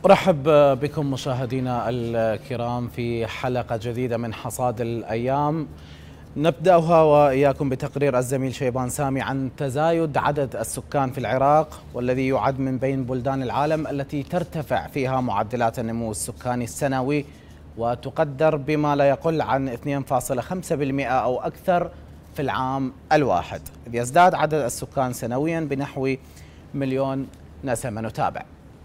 أرحب بكم مشاهدينا الكرام في حلقة جديدة من حصاد الأيام، نبدأها وإياكم بتقرير الزميل شيبان سامي عن تزايد عدد السكان في العراق، والذي يعد من بين بلدان العالم التي ترتفع فيها معدلات النمو السكاني السنوي، وتقدر بما لا يقل عن 2.5% أو أكثر في العام الواحد، إذ يزداد عدد السكان سنويا بنحو مليون نسمة. نتابع.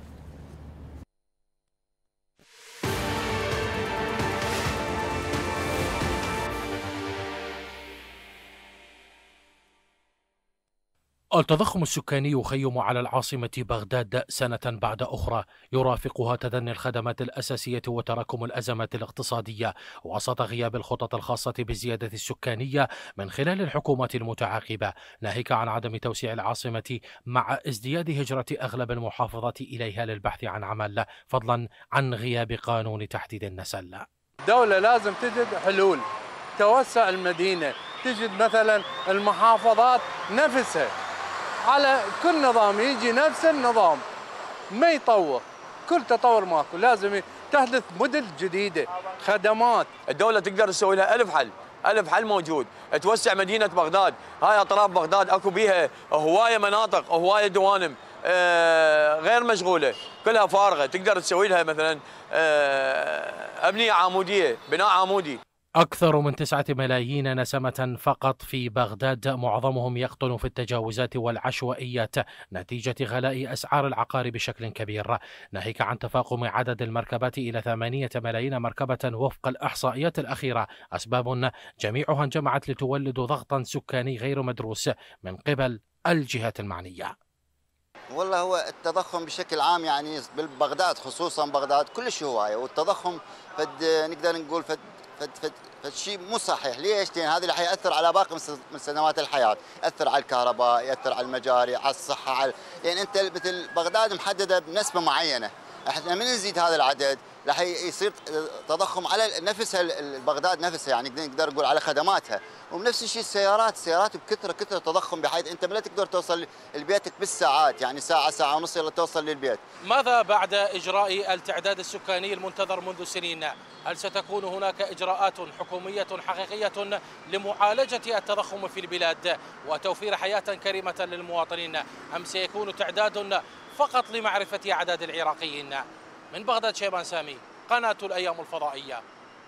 التضخم السكاني يخيم على العاصمة بغداد سنة بعد أخرى، يرافقها تدني الخدمات الأساسية وتراكم الأزمات الاقتصادية وسط غياب الخطط الخاصة بالزيادة السكانية من خلال الحكومات المتعاقبة، ناهيك عن عدم توسيع العاصمة مع ازدياد هجرة أغلب المحافظات إليها للبحث عن عمل، فضلا عن غياب قانون تحديد النسل. الدولة لازم تجد حلول توسع المدينة، تجد مثلا المحافظات نفسها على كل نظام يجي نفس النظام، ما يطور، كل تطور ماكو، لازم تحدث مدن جديدة، خدمات. الدولة تقدر تسوي لها ألف حل موجود، توسع مدينة بغداد، هاي أطراف بغداد أكو بيها هواية مناطق، هواية دوانم غير مشغولة، كلها فارغة، تقدر تسوي لها مثلا أبنية عمودية، بناء عمودي. أكثر من 9 ملايين نسمة فقط في بغداد، معظمهم يقطن في التجاوزات والعشوائيات نتيجة غلاء أسعار العقار بشكل كبير، ناهيك عن تفاقم عدد المركبات إلى 8 ملايين مركبة وفق الإحصائيات الأخيرة، أسباب جميعها انجمعت لتولد ضغطا سكاني غير مدروس من قبل الجهات المعنية. والله هو التضخم بشكل عام يعني ببغداد خصوصا بغداد كلش هواية، والتضخم نقدر نقول فشيء مو صحيح. ليش؟ لأن هذا اللي حيأثر على باقي من سنوات الحياة، يأثر على الكهرباء، يأثر على المجاري، على الصحة، لأن أنت مثل بغداد محددة بنسبة معينة، احنا من نزيد هذا العدد راح يصير تضخم على نفسها بغداد نفسها، يعني نقدر نقول على خدماتها، ونفس الشيء السيارات بكثره تضخم، بحيث انت ما تقدر توصل لبيتك بالساعات، يعني ساعه ونص يلا توصل للبيت. ماذا بعد اجراء التعداد السكاني المنتظر منذ سنين؟ هل ستكون هناك اجراءات حكوميه حقيقيه لمعالجه التضخم في البلاد وتوفير حياه كريمه للمواطنين، ام سيكون تعداد فقط لمعرفه اعداد العراقيين؟ من بغداد شيبان سامي، قناة الأيام الفضائية.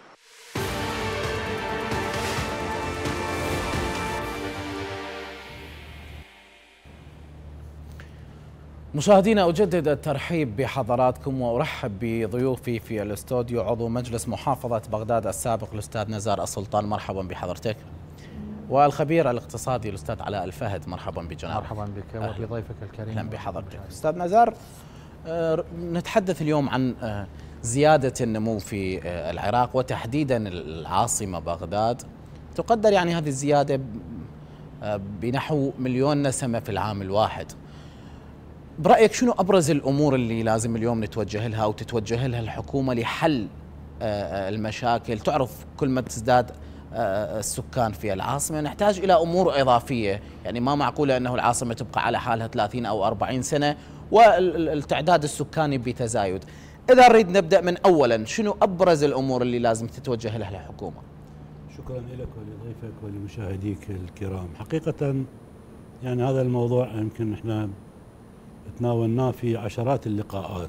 مشاهدينا، أجدد الترحيب بحضراتكم وأرحب بضيوفي في الاستوديو، عضو مجلس محافظة بغداد السابق الأستاذ نزار السلطان، مرحبا بحضرتك، والخبير الاقتصادي الأستاذ علاء الفهد، مرحبا بجنابك. مرحبا بك وبضيفك الكريم. أهلا بحضرتك. أستاذ نزار، نتحدث اليوم عن زيادة النمو في العراق وتحديدا العاصمة بغداد، تقدر يعني هذه الزيادة بنحو مليون نسمة في العام الواحد. برأيك شنو أبرز الأمور اللي لازم اليوم نتوجه لها أو تتوجه لها الحكومة لحل المشاكل؟ تعرف كل ما تزداد السكان في العاصمة نحتاج إلى أمور إضافية، يعني ما معقولة أنه العاصمة تبقى على حالها 30 أو 40 سنة والتعداد السكاني بتزايد. إذا نريد نبدأ من أولا، شنو أبرز الأمور اللي لازم تتوجه لها الحكومة؟ شكرا لك ولضيفك ولمشاهديك الكرام. حقيقة يعني هذا الموضوع يمكن احنا تناولناه في عشرات اللقاءات،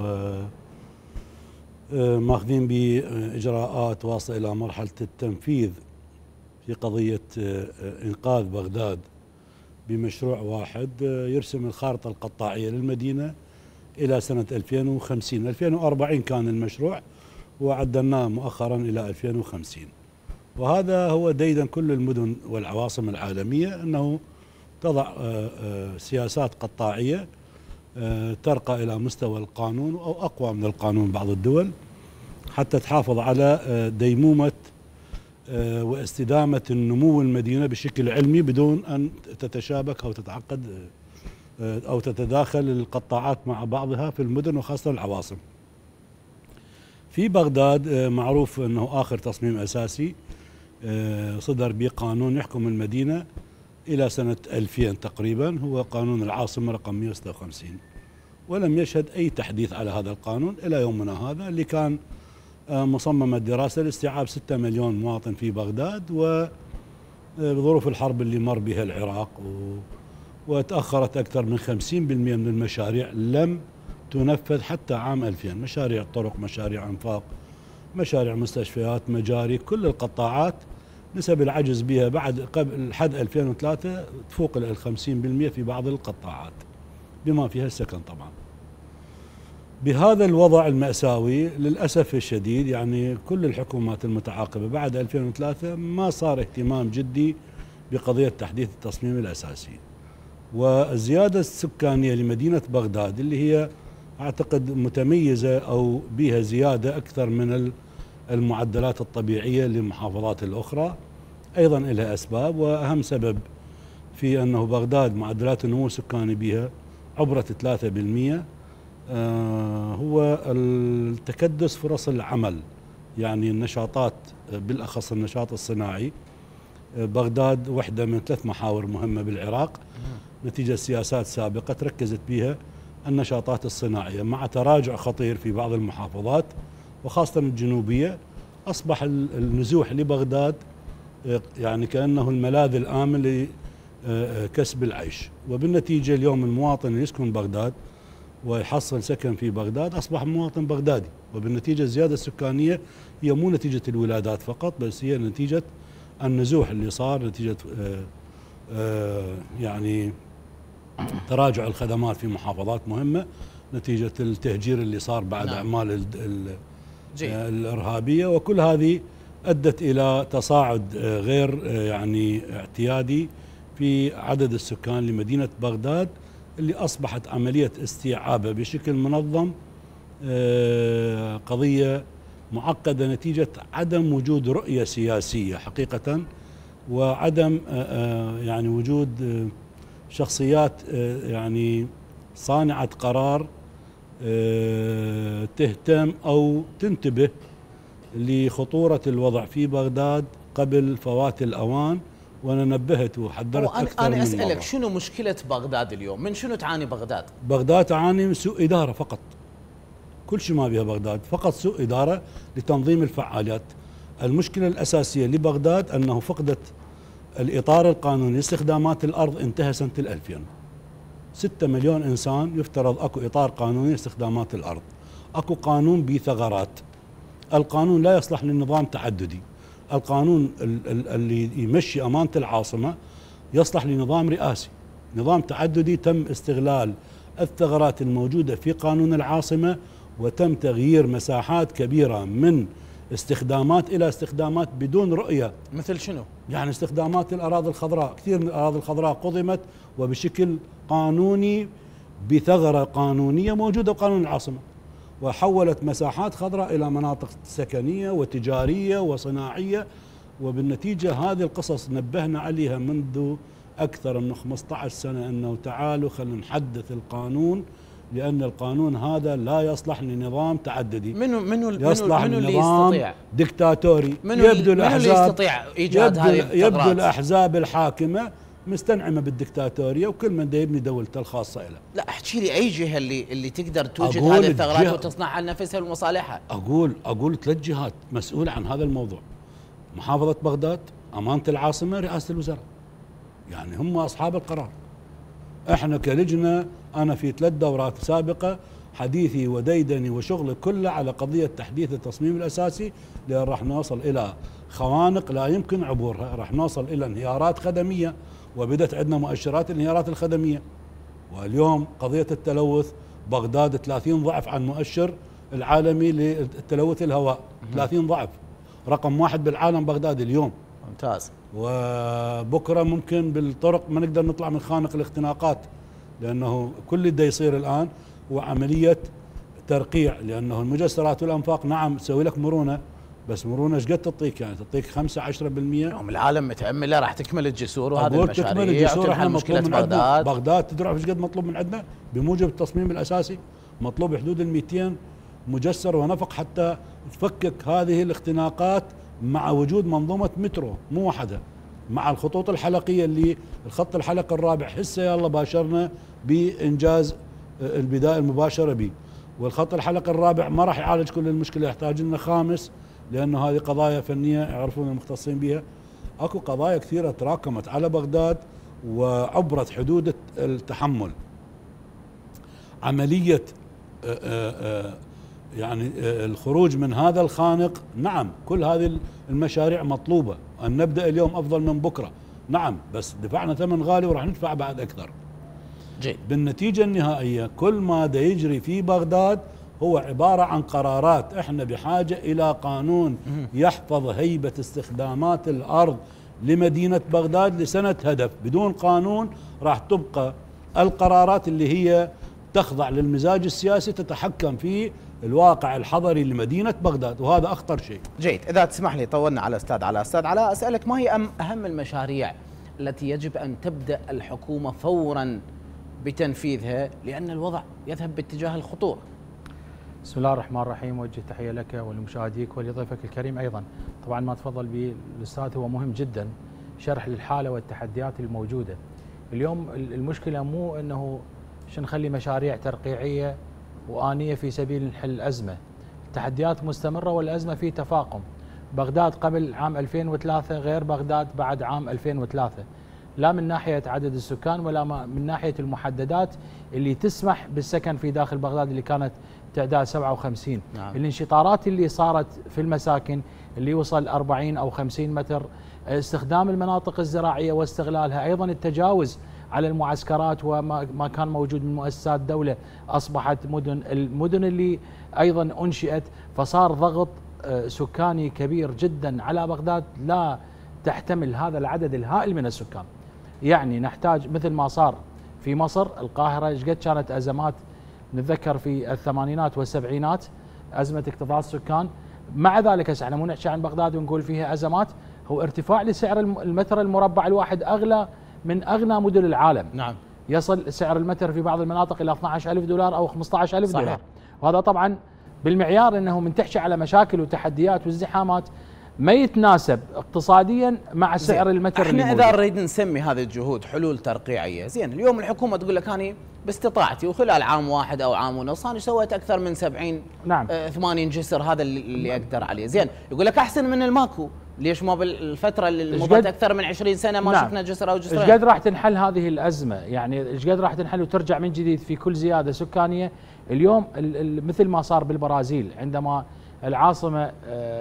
وماخذين بإجراءات واصلة إلى مرحلة التنفيذ في قضية إنقاذ بغداد بمشروع واحد يرسم الخارطة القطاعية للمدينة إلى سنة 2050. 2040 كان المشروع وعدلناه مؤخرا إلى 2050، وهذا هو ديدا كل المدن والعواصم العالمية، أنه تضع سياسات قطاعية ترقى إلى مستوى القانون أو أقوى من القانون بعض الدول، حتى تحافظ على ديمومة واستدامة النمو المدينة بشكل علمي بدون أن تتشابك أو تتعقد أو تتداخل القطاعات مع بعضها في المدن وخاصة العواصم. في بغداد معروف أنه آخر تصميم أساسي صدر به قانون يحكم المدينة إلى سنة 2000 تقريبا، هو قانون العاصمة رقم 156، ولم يشهد أي تحديث على هذا القانون إلى يومنا هذا، اللي كان مصمم الدراسة لاستيعاب 6 مليون مواطن في بغداد، وبظروف الحرب اللي مر بها العراق وتأخرت أكثر من 50% من المشاريع لم تنفذ حتى عام 2000. مشاريع طرق، مشاريع أنفاق، مشاريع مستشفيات، مجاري، كل القطاعات نسب العجز بها بعد قبل حد 2003 تفوق ال 50% في بعض القطاعات بما فيها السكن طبعا. بهذا الوضع المأساوي للأسف الشديد يعني كل الحكومات المتعاقبة بعد 2003 ما صار اهتمام جدي بقضية تحديث التصميم الأساسي. والزيادة السكانية لمدينة بغداد اللي هي أعتقد متميزة أو بها زيادة أكثر من المعدلات الطبيعية للمحافظات الأخرى، أيضا لها أسباب، وأهم سبب في أنه بغداد معدلات النمو السكاني بها عبرت 3%، هو التكدس فرص العمل، يعني النشاطات بالأخص النشاط الصناعي. بغداد واحدة من 3 محاور مهمة بالعراق نتيجة سياسات سابقة تركزت بها النشاطات الصناعية، مع تراجع خطير في بعض المحافظات وخاصة الجنوبية. أصبح النزوح لبغداد يعني كأنه الملاذ الآمن لكسب العيش، وبالنتيجة اليوم المواطن اللي يسكن بغداد ويحصل سكن في بغداد أصبح مواطن بغدادي، وبالنتيجة الزيادة السكانية هي مو نتيجة الولادات فقط، بس هي نتيجة النزوح اللي صار نتيجة يعني تراجع الخدمات في محافظات مهمة، نتيجة التهجير اللي صار بعد أعمال الإرهابية، وكل هذه أدت إلى تصاعد غير يعني اعتيادي في عدد السكان لمدينة بغداد، اللي أصبحت عملية استيعابها بشكل منظم قضية معقدة نتيجة عدم وجود رؤية سياسية حقيقة، وعدم يعني وجود شخصيات يعني صانعة قرار تهتم أو تنتبه لخطورة الوضع في بغداد قبل فوات الأوان. وأنا نبهت وحذرت أكثر من مرة. أنا أسألك شنو مشكلة بغداد اليوم؟ من شنو تعاني بغداد؟ بغداد تعاني من سوء إدارة فقط، كل شيء ما بها بغداد، فقط سوء إدارة لتنظيم الفعاليات. المشكلة الأساسية لبغداد أنه فقدت الإطار القانوني لاستخدامات الأرض، انتهى سنة 2000. 6 مليون إنسان يفترض أكو إطار قانوني لاستخدامات الأرض، أكو قانون بثغرات، القانون لا يصلح للنظام تعددي، القانون اللي يمشي أمانة العاصمة يصلح لنظام رئاسي. نظام تعددي تم استغلال الثغرات الموجودة في قانون العاصمة، وتم تغيير مساحات كبيرة من استخدامات إلى استخدامات بدون رؤية. مثل شنو؟ يعني استخدامات الأراضي الخضراء، كثير من الأراضي الخضراء قضمت وبشكل قانوني بثغرة قانونية موجودة بقانون العاصمة، وحولت مساحات خضراء إلى مناطق سكنية وتجارية وصناعية. وبالنتيجة هذه القصص نبهنا عليها منذ أكثر من 15 سنة، أنه تعالوا خلينا نحدث القانون، لأن القانون هذا لا يصلح لنظام تعددي، يصلح لنظام ديكتاتوري. يبدو الأحزاب اللي يستطيع إيجاد هذه الثغرات، يبدو الأحزاب الحاكمة مستنعمة بالديكتاتورية، وكل من يبني دولته الخاصة له. لا احكي لي أي جهة اللي تقدر توجد هذه الثغرات وتصنعها لنفسها ومصالحها. أقول 3 جهات مسؤولة عن هذا الموضوع: محافظة بغداد، أمانة العاصمة، رئاسة الوزراء، يعني هم أصحاب القرار. احنا كلجنة أنا في 3 دورات سابقة حديثي وديدني وشغلي كله على قضية تحديث التصميم الأساسي، لأن راح نوصل إلى خوانق لا يمكن عبورها، راح نوصل إلى انهيارات خدمية، وبدت عندنا مؤشرات الانهيارات الخدمية. واليوم قضية التلوث، بغداد 30 ضعف عن مؤشر العالمي للتلوث الهواء، 30 ضعف، رقم 1 بالعالم بغداد اليوم. ممتاز. وبكرة ممكن بالطرق ما نقدر نطلع من خانق الاختناقات، لأنه كل اللي يصير الآن هو عملية ترقيع، لأنه المجسرات والأنفاق نعم تسوي لك مرونة، بس مرونة ايش قد تعطيك؟ يعني تعطيك 5-10%. يوم العالم متأملة راح تكمل الجسور، وهذه المشاريع تكمل الجسور. احنا مشكلة مطلوب من بغداد. بغداد تدري ايش قد مطلوب من عندنا بموجب التصميم الأساسي؟ مطلوب حدود 200 مجسر ونفق حتى تفكك هذه الاختناقات، مع وجود منظومة مترو مو واحدة، مع الخطوط الحلقية اللي الخط الحلقي الرابع هسه يلا باشرنا بإنجاز البداية المباشرة به. والخط الحلقي الرابع ما راح يعالج كل المشكلة، يحتاج لنا خامس، لأنه هذه قضايا فنية يعرفون المختصين بها. اكو قضايا كثيرة تراكمت على بغداد وعبرت حدود التحمل. عملية يعني الخروج من هذا الخانق، نعم كل هذه المشاريع مطلوبة، أن نبدأ اليوم أفضل من بكرة، نعم، بس دفعنا ثمن غالي وراح ندفع بعد أكثر. جيد. بالنتيجة النهائية كل ما دا يجري في بغداد هو عبارة عن قرارات. احنا بحاجة إلى قانون يحفظ هيبة استخدامات الأرض لمدينة بغداد لسنة هدف. بدون قانون راح تبقى القرارات اللي هي تخضع للمزاج السياسي تتحكم في الواقع الحضري لمدينة بغداد، وهذا أخطر شيء. جيد. إذا تسمح لي طولنا على أستاذ علاء. أستاذ علاء، أسألك ما هي أهم المشاريع التي يجب أن تبدأ الحكومة فورا بتنفيذها لأن الوضع يذهب باتجاه الخطورة؟ بسم الله الرحمن الرحيم. وجه تحية لك ولمشاهديك ولضيفك الكريم أيضا. طبعا ما تفضل به الأستاذ هو مهم جدا، شرح للحالة والتحديات الموجودة اليوم. المشكلة مو أنه نخلي مشاريع ترقيعية وآنية في سبيل نحل الأزمة. التحديات مستمرة والأزمة في تفاقم. بغداد قبل عام 2003 غير بغداد بعد عام 2003، لا من ناحية عدد السكان ولا من ناحية المحددات اللي تسمح بالسكن في داخل بغداد اللي كانت تعداد 57. نعم. الانشطارات اللي صارت في المساكن اللي وصل 40 أو 50 متر، استخدام المناطق الزراعية واستغلالها، أيضا التجاوز على المعسكرات وما كان موجود من مؤسسات دولة، أصبحت المدن اللي أيضا أنشئت، فصار ضغط سكاني كبير جدا على بغداد لا تحتمل هذا العدد الهائل من السكان. يعني نحتاج مثل ما صار في مصر، القاهرة ايش قد كانت أزمات، نتذكر في الثمانينات والسبعينات أزمة اكتظاظ سكان. مع ذلك احنا مو نحكي عن بغداد ونقول فيها أزمات، هو ارتفاع لسعر المتر المربع الواحد أغلى من أغنى مدن العالم. نعم. يصل سعر المتر في بعض المناطق إلى 12,000 دولار أو 15,000 صحيح. دولار. وهذا طبعا بالمعيار أنه من تحكي على مشاكل وتحديات وازدحامات ما يتناسب اقتصاديا مع سعر المتر اللي احنا موجود. اذا نريد نسمي هذه الجهود حلول ترقيعيه، زين اليوم الحكومه تقول لك اني باستطاعتي وخلال عام واحد او عام ونص انا سويت اكثر من 70 نعم 80 جسر، هذا اللي اقدر عليه. زين يقول لك احسن من الماكو، ليش ما بالفتره اللي مضت اكثر من 20 سنه ما شفنا جسر او جسرين؟ ايش قد راح تنحل هذه الازمه؟ يعني ايش قد راح تنحل وترجع من جديد في كل زياده سكانيه؟ اليوم مثل ما صار بالبرازيل عندما العاصمه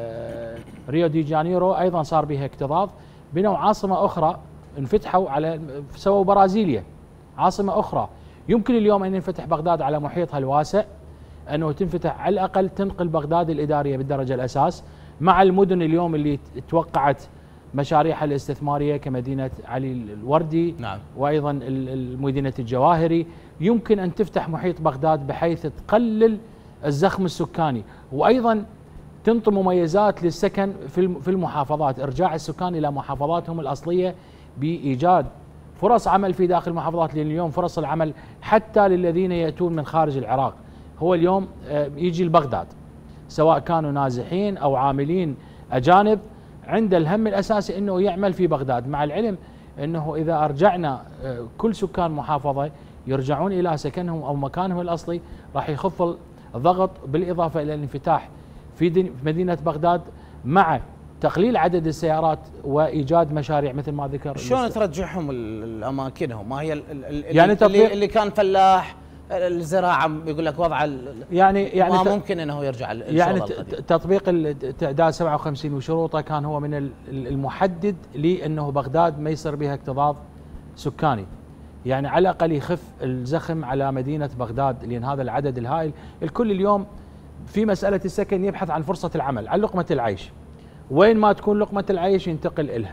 ريو دي جانيرو ايضا صار بها اكتظاظ، بنوا عاصمه اخرى، انفتحوا على سووا برازيليا عاصمه اخرى. يمكن اليوم ان ينفتح بغداد على محيطها الواسع، انه تنفتح على الاقل تنقل بغداد الاداريه بالدرجه الاساس مع المدن اليوم اللي توقعت مشاريعها الاستثماريه كمدينه علي الوردي. نعم. وايضا مدينه الجواهري. يمكن ان تفتح محيط بغداد بحيث تقلل الزخم السكاني، وايضا تنطي مميزات للسكن في المحافظات، ارجاع السكان الى محافظاتهم الاصليه بايجاد فرص عمل في داخل المحافظات، لان اليوم فرص العمل حتى للذين ياتون من خارج العراق هو اليوم يجي لبغداد، سواء كانوا نازحين او عاملين اجانب، عند الهم الاساسي انه يعمل في بغداد، مع العلم انه اذا ارجعنا كل سكان محافظه يرجعون الى سكنهم او مكانهم الاصلي راح يخف الضغط، بالاضافه الى الانفتاح في مدينه بغداد مع تقليل عدد السيارات وايجاد مشاريع مثل ما ذكر. شلون ترجعهم لاماكنهم؟ ما هي يعني اللي كان فلاح الزراعه يقول لك وضع يعني ما ممكن انه يرجع يعني تطبيق التعداد 57 وشروطه كان هو من المحدد لانه بغداد ما يصير بها اكتظاظ سكاني، يعني على الاقل يخف الزخم على مدينه بغداد، لان هذا العدد الهائل. الكل اليوم في مساله السكن يبحث عن فرصه العمل، عن لقمه العيش، وين ما تكون لقمه العيش ينتقل إلها.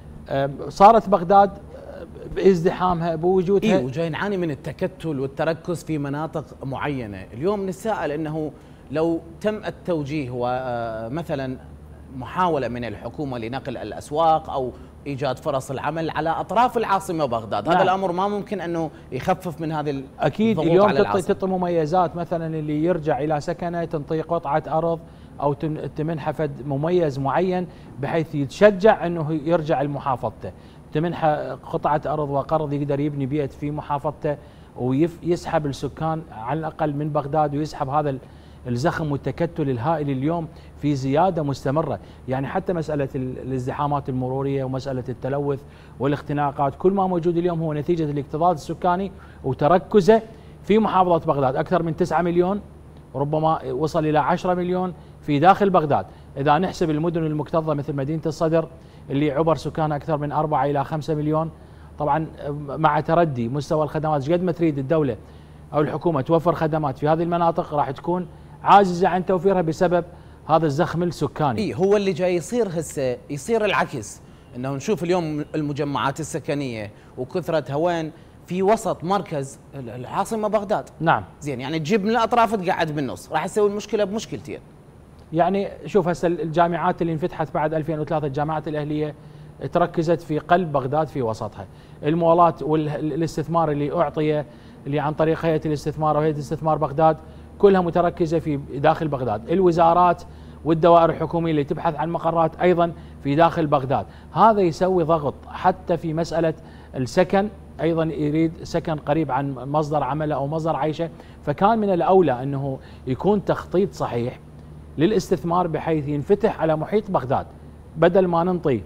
صارت بغداد بازدحامها بوجودها وجاي نعاني من التكتل والتركز في مناطق معينه. اليوم نتساءل انه لو تم التوجيه ومثلا محاوله من الحكومه لنقل الاسواق او ايجاد فرص العمل على اطراف العاصمه بغداد، نعم. هذا الامر ما ممكن انه يخفف من هذه اكيد اليوم تعطي مميزات، مثلا اللي يرجع الى سكنه تنطيه قطعه ارض او تمنحه فد مميز معين بحيث يتشجع انه يرجع لمحافظته، تمنحه قطعه ارض وقرض يقدر يبني بيت في محافظته ويسحب السكان على الأقل من بغداد، ويسحب هذا الزخم والتكتل الهائل اليوم في زيادة مستمرة. يعني حتى مسألة الازدحامات المرورية ومسألة التلوث والاختناقات، كل ما موجود اليوم هو نتيجة الاكتظاظ السكاني وتركزه في محافظة بغداد. أكثر من 9 مليون، ربما وصل إلى 10 مليون في داخل بغداد. إذا نحسب المدن المكتظة مثل مدينة الصدر اللي عبر سكانها أكثر من 4 إلى 5 مليون، طبعا مع تردي مستوى الخدمات، قد ما تريد الدولة أو الحكومة توفر خدمات في هذه المناطق راح تكون عاجزة عن توفيرها بسبب هذا الزخم السكاني. هو اللي جاي يصير هسه يصير العكس، انه نشوف اليوم المجمعات السكنيه وكثره هوان في وسط مركز العاصمه بغداد. نعم. زين، يعني تجيب من الاطراف تقعد بالنص، راح يسوي المشكله بمشكلتين. يعني شوف هسه الجامعات اللي انفتحت بعد 2003، الجامعات الاهليه تركزت في قلب بغداد في وسطها. المولات والاستثمار اللي اعطي اللي عن طريق هيئه الاستثمار وهيئه استثمار بغداد كلها متركزه في داخل بغداد. الوزارات والدوائر الحكوميه اللي تبحث عن مقرات ايضا في داخل بغداد. هذا يسوي ضغط حتى في مساله السكن، ايضا يريد سكن قريب عن مصدر عمله او مصدر عيشه. فكان من الاولى انه يكون تخطيط صحيح للاستثمار بحيث ينفتح على محيط بغداد، بدل ما ننطي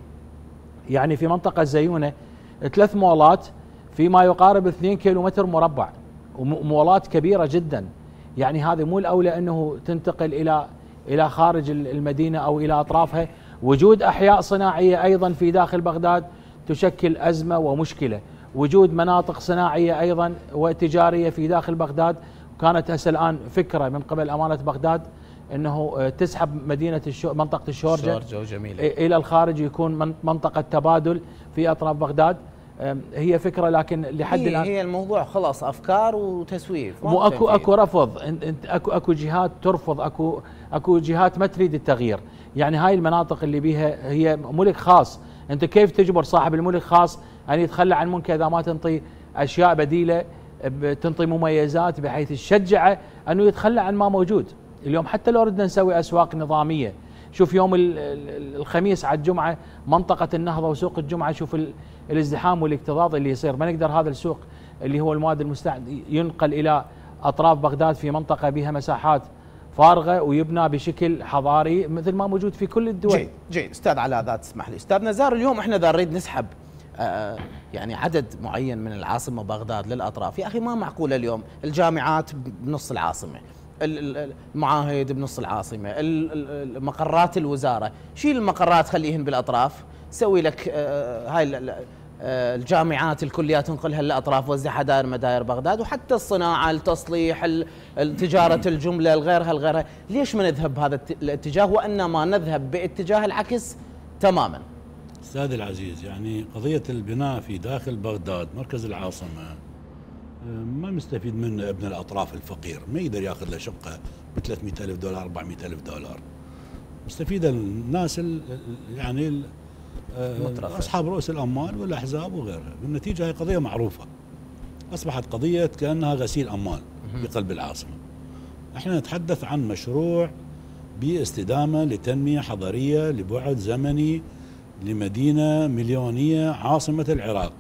يعني في منطقه زيونه 3 مولات في ما يقارب 2 كيلومتر مربع، ومولات كبيره جدا. يعني هذه مو الاولى انه تنتقل الى خارج المدينه او الى اطرافها. وجود احياء صناعيه ايضا في داخل بغداد تشكل ازمه ومشكله. وجود مناطق صناعيه ايضا وتجاريه في داخل بغداد. كانت هسه الان فكره من قبل امانه بغداد انه تسحب مدينه منطقه الشورجه الى الخارج، يكون منطقه تبادل في اطراف بغداد. هي فكره، لكن لحد الان هي الموضوع خلاص افكار وتسويف. مو اكو رفض، اكو جهات ترفض، اكو جهات ما تريد التغيير. يعني هاي المناطق اللي بيها هي ملك خاص، انت كيف تجبر صاحب الملك خاص ان يتخلى عن ملكه اذا ما تنطي اشياء بديله، تنطي مميزات بحيث تشجعه انه يتخلى عن ما موجود. اليوم حتى لو ردنا نسوي اسواق نظاميه، شوف يوم الخميس على الجمعه منطقه النهضه وسوق الجمعه، شوف الازدحام والاكتظاظ اللي يصير. ما نقدر هذا السوق اللي هو المواد المستعد ينقل الى اطراف بغداد في منطقه بها مساحات فارغه ويبنى بشكل حضاري مثل ما موجود في كل الدول. جيد استاذ علاء، ذات تسمح لي استاذ نزار، اليوم احنا اذا نريد نسحب يعني عدد معين من العاصمه بغداد للاطراف، يا اخي ما معقوله اليوم الجامعات بنص العاصمه، المعاهد بنص العاصمه، مقرات الوزاره، شيل المقرات خليهن بالاطراف، سوي لك هاي الجامعات الكليات تنقلها للاطراف، وزعها داير مداير بغداد، وحتى الصناعه، التصليح، تجاره الجمله، الغيرها. ليش ما نذهب بهذا الاتجاه وانما نذهب باتجاه العكس تماما؟ استاذ العزيز، يعني قضيه البناء في داخل بغداد مركز العاصمه ما مستفيد منه ابن الاطراف الفقير، ما يقدر ياخذ له شقه ب 300,000 دولار 400,000 دولار. مستفيد الناس يعني اصحاب رؤوس الاموال والاحزاب وغيرها. بالنتيجه هي قضيه معروفه، اصبحت قضيه كانها غسيل اموال بقلب العاصمه. احنا نتحدث عن مشروع باستدامه لتنميه حضاريه لبعد زمني لمدينه مليونيه عاصمه العراق.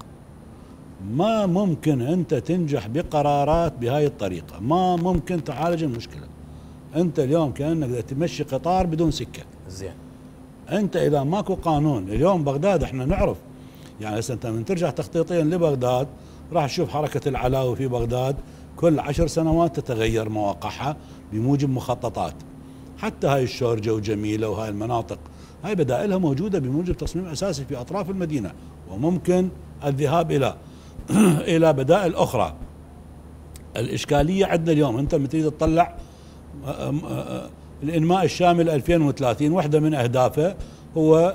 ما ممكن انت تنجح بقرارات بهاي الطريقه، ما ممكن تعالج المشكله. انت اليوم كانك تمشي قطار بدون سكه. زين. انت اذا ماكو قانون، اليوم بغداد احنا نعرف، يعني هسه انت من ترجع تخطيطيا لبغداد راح تشوف حركه العلاوي في بغداد كل 10 سنوات تتغير مواقعها بموجب مخططات. حتى هاي الشورجه وجميله وهاي المناطق هاي بدائلها موجوده بموجب تصميم اساسي في اطراف المدينه، وممكن الذهاب الى بدائل اخرى. الاشكاليه عندنا اليوم انت لما تريد تطلع الانماء الشامل 2030، واحده من اهدافه هو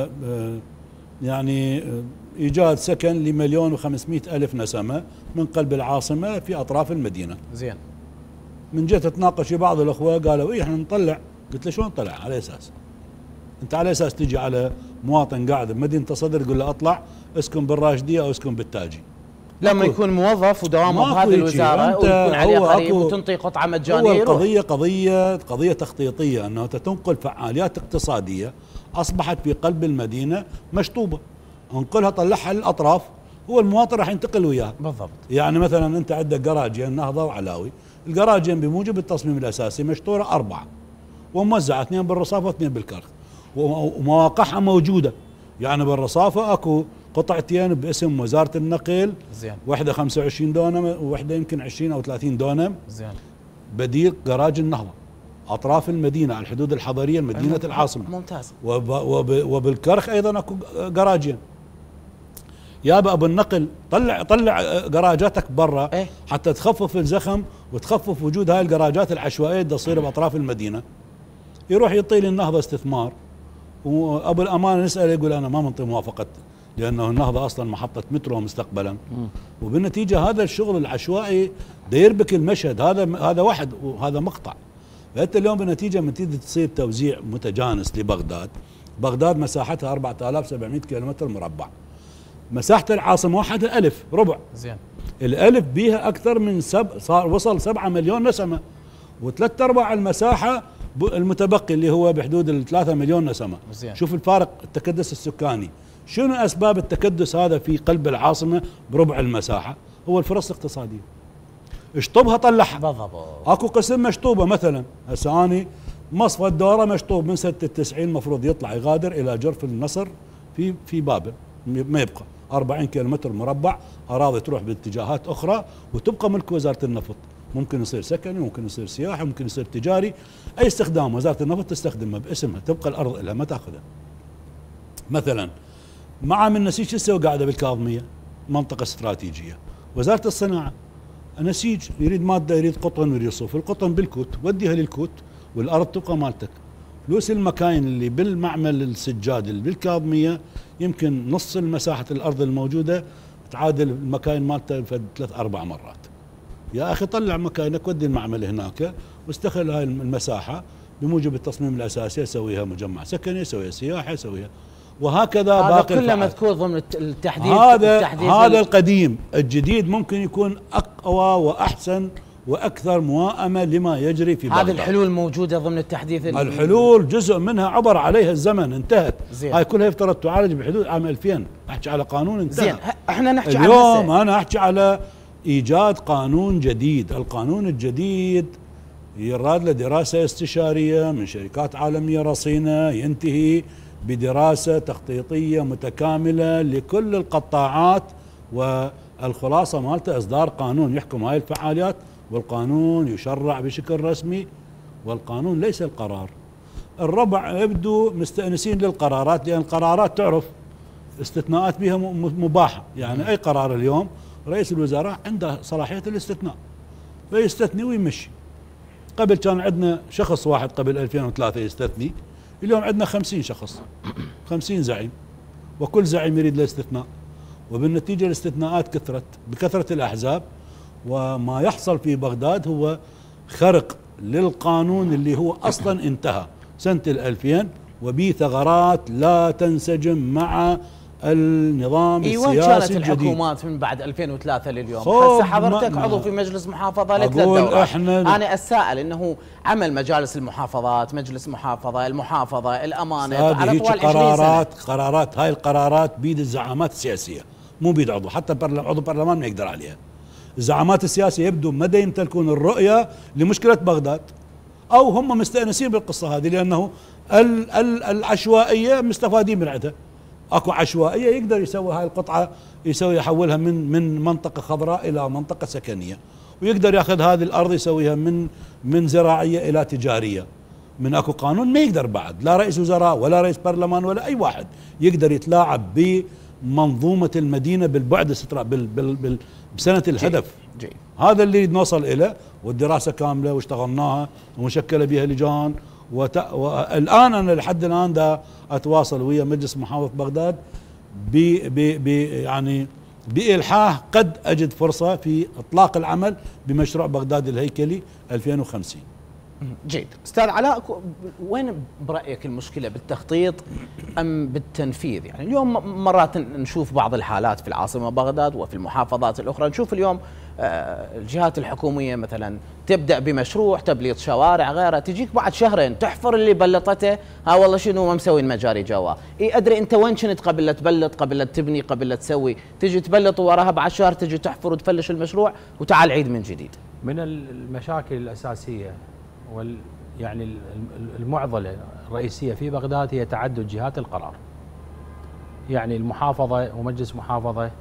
يعني ايجاد سكن ل1,500,000 نسمه من قلب العاصمه في اطراف المدينه. زين. من جيت اتناقش بعض الاخوه قالوا احنا نطلع، قلت له شلون نطلع؟ على اساس انت على اساس تجي على مواطن قاعد بمدينه الصدر تقول له اطلع اسكن بالراشديه او اسكن بالتاجي، لما يكون موظف ودوامه بهذه الوزاره ويكون عليه قريب وتنطي قطعه مجانيه. هو قضيه تخطيطيه، انه تنقل فعاليات اقتصاديه اصبحت في قلب المدينه مشطوبه، انقلها طلعها للاطراف هو المواطن راح ينتقل وياه. بالضبط. يعني مثلا انت عندك جراجين نهضه وعلاوي، الجراجين بموجب التصميم الاساسي مشطوره 4، وموزعه 2 بالرصافه و2 بالكرخ، ومواقعها موجوده. يعني بالرصافه اكو قطعتين باسم وزاره النقل، زين، واحده 25 دونم وواحده يمكن 20 او 30 دونم. زين. بديل جراج النهضه اطراف المدينه على الحدود الحضريه مدينه العاصمه. ممتاز. وبالكرخ ايضا اكو جراجين. يابا ابو النقل طلع جراجاتك برا حتى تخفف الزخم وتخفف وجود هاي الجراجات العشوائيه اللي تصير باطراف المدينه. يروح يعطي لي النهضه استثمار، وابو الامانه نساله يقول انا ما منطي موافقه، لانه النهضه اصلا محطه مترو مستقبلا. وبالنتيجه هذا الشغل العشوائي دا يربك المشهد. هذا واحد وهذا مقطع. فانت اليوم بالنتيجه من تيجي تصير توزيع متجانس لبغداد. بغداد مساحتها 4700 كيلومتر مربع. مساحة العاصمة وحدها 1000 ربع. زين. الألف بيها أكثر من صار وصل 7 مليون نسمة، وثلاث أرباع المساحة المتبقي اللي هو بحدود 3 مليون نسمة. زين. شوف الفارق التكدس السكاني. شنو أسباب التكدس هذا في قلب العاصمة بربع المساحة؟ هو الفرص الاقتصادية. اشطبها طلعها. بالضبط. اكو قسم مشطوبة مثلا، هسه اني مصفى الدورة مشطوب من سنة 90 المفروض يطلع يغادر إلى جرف النصر في بابل، ما يبقى 40 كيلومتر مربع أراضي تروح باتجاهات أخرى وتبقى ملك وزارة النفط. ممكن يصير سكني، ممكن يصير سياحي، ممكن يصير تجاري، أي استخدام وزارة النفط تستخدمها باسمها، تبقى الأرض لها ما تأخذها. مثلا مع من نسيج شو تسوي قاعدة بالكاظمية، منطقة استراتيجية. وزارة الصناعة نسيج يريد مادة، يريد قطن ويريد صوف، القطن بالكوت وديها للكوت والأرض تبقى مالتك. فلوس المكاين اللي بالمعمل السجاد اللي بالكاظمية يمكن نص مساحة الأرض الموجودة تعادل المكاين مالته 3-4 مرات. يا أخي طلع مكاينك ودي المعمل هناك واستغل هاي المساحة بموجب التصميم الأساسي، سويها مجمع سكني، سويها سياحي، سويها وهكذا. هذا باقي كله مذكور ضمن التحديث. هذا القديم. الجديد ممكن يكون أقوى وأحسن وأكثر موائمة لما يجري في بغداد. هذه الحلول موجودة ضمن التحديث. الحلول جزء منها عبر عليها الزمن، انتهت. زين. هاي كلها يفترض تعالج بحدود عام 2000. احكي على قانون انتهى. زين. احنا نحكي اليوم انا احكي على ايجاد قانون جديد. القانون الجديد يراد له دراسة استشارية من شركات عالمية رصينة، ينتهي بدراسة تخطيطية متكاملة لكل القطاعات، والخلاصة مالته إصدار قانون يحكم هاي الفعاليات، والقانون يشرع بشكل رسمي. والقانون ليس القرار. الربع يبدو مستأنسين للقرارات، لأن القرارات تعرف استثناءات بها مباحة. يعني أي قرار اليوم رئيس الوزراء عنده صلاحية الاستثناء، فيستثني ويمشي. قبل كان عندنا شخص واحد قبل 2003 يستثني، اليوم عندنا 50 شخص، 50 زعيم، وكل زعيم يريد له استثناء. وبالنتيجة الاستثناءات كثرت بكثرة الأحزاب، وما يحصل في بغداد هو خرق للقانون اللي هو أصلا انتهى سنة 2000 وبه ثغرات لا تنسجم مع النظام السياسي كانت الجديد. الحكومات من بعد 2003 لليوم. هسه حضرتك عضو في مجلس محافظة ل3 دورات. أنا أسأل إنه عمل مجالس المحافظات، مجلس محافظة، المحافظة، الأمانة على طوال 20 سنة. قرارات هاي القرارات بيد الزعامات السياسية، مو بيد عضو. حتى عضو برلمان ما يقدر عليها. الزعامات السياسية يبدو مدى يمتلكون الرؤية لمشكلة بغداد، أو هم مستأنسين بالقصة هذه، لأنه العشوائية مستفادين من عندها. اكو عشوائيه يقدر يسوي هاي القطعه، يحولها من منطقه خضراء الى منطقه سكنيه، ويقدر ياخذ هذه الارض يسويها من زراعيه الى تجاريه. من اكو قانون ما يقدر بعد لا رئيس وزراء ولا رئيس برلمان ولا اي واحد يقدر يتلاعب بمنظومه المدينه بالبعد بسنه الهدف. جي. هذا اللي نوصل اليه، والدراسه كامله واشتغلناها ومشكله بها لجان. والآن أنا لحد الآن دا أتواصل ويا مجلس محافظة بغداد يعني بإلحاح قد أجد فرصة في إطلاق العمل بمشروع بغداد الهيكلي 2050. جيد. استاذ علاء، وين برايك المشكله، بالتخطيط ام بالتنفيذ؟ يعني اليوم مرات نشوف بعض الحالات في العاصمه بغداد وفي المحافظات الاخرى، نشوف اليوم الجهات الحكوميه مثلا تبدا بمشروع تبليط شوارع غيرها، تجيك بعد شهرين تحفر اللي بلطته، ها والله شنو ما مسوي المجاري جوا، اي ادري انت وين كنت قبل لا تبلط، قبل لا تبني، قبل لا تسوي، تجي تبلط وراها بعد شهر تجي تحفر وتفلش المشروع وتعال عيد من جديد. من المشاكل الاساسيه يعني المعضله الرئيسيه في بغداد هي تعدد جهات القرار. يعني المحافظه ومجلس محافظه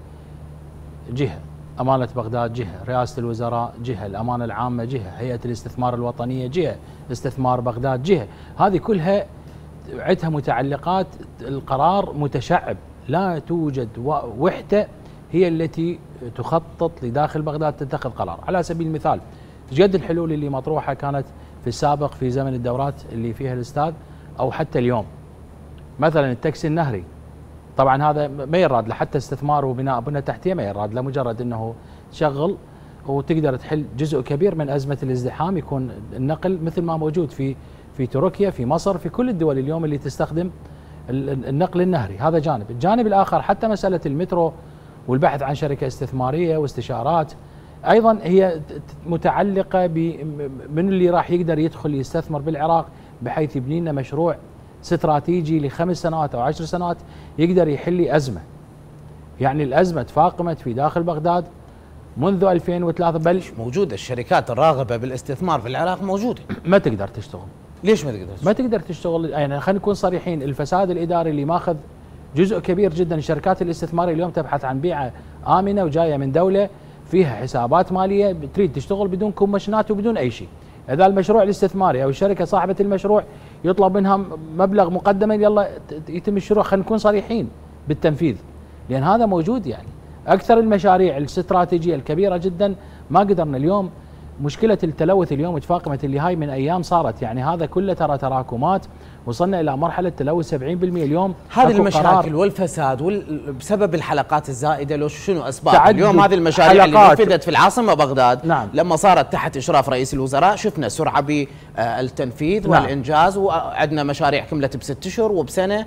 جهه، امانه بغداد جهه، رئاسه الوزراء جهه، الامانه العامه جهه، هيئه الاستثمار الوطنيه جهه، استثمار بغداد جهه، هذه كلها عندها متعلقات، القرار متشعب، لا توجد وحده هي التي تخطط لداخل بغداد تتخذ قرار. على سبيل المثال جد الحلول اللي مطروحه كانت في السابق في زمن الدورات اللي فيها الاستاذ او حتى اليوم، مثلا التاكسي النهري، طبعا هذا ما يراد له حتى استثمار وبناء بنى تحتيه، ما يراد له، مجرد انه تشغل وتقدر تحل جزء كبير من ازمه الازدحام، يكون النقل مثل ما موجود في تركيا، في مصر، في كل الدول اليوم اللي تستخدم النقل النهري. هذا جانب. الجانب الاخر حتى مساله المترو والبحث عن شركه استثماريه واستشارات، ايضا هي متعلقه من اللي راح يقدر يدخل يستثمر بالعراق بحيث يبني لنا مشروع استراتيجي ل5 سنوات او 10 سنوات يقدر يحل لي ازمه. يعني الازمه تفاقمت في داخل بغداد منذ 2003 بل موجوده الشركات الراغبه بالاستثمار في العراق موجوده. ما تقدر تشتغل. ليش ما تقدر تشتغل؟ ما تقدر تشتغل، يعني خلينا نكون صريحين، الفساد الاداري اللي ماخذ جزء كبير جدا. الشركات الاستثماريه اليوم تبحث عن بيعه امنه وجايه من دوله فيها حسابات ماليه، تريد تشتغل بدون كوميشنات وبدون اي شيء. اذا المشروع الاستثماري او الشركه صاحبه المشروع يطلب منها مبلغ مقدما، يلا يتم الشروع. خلينا نكون صريحين بالتنفيذ، لان هذا موجود. يعني اكثر المشاريع الاستراتيجيه الكبيره جدا ما قدرنا اليوم. مشكله التلوث اليوم تفاقمت، اللي هاي من ايام صارت، يعني هذا كله ترى تراكمات، وصلنا الى مرحله تلوث 70% اليوم. هذه المشاكل والفساد بسبب الحلقات الزائده، لو شنو اسباب اليوم هذه المشاريع اللي نفذت في العاصمه بغداد؟ نعم. لما صارت تحت اشراف رئيس الوزراء شفنا سرعه بالتنفيذ نعم. والانجاز، وعندنا مشاريع كملت ب6 اشهر وبسنه.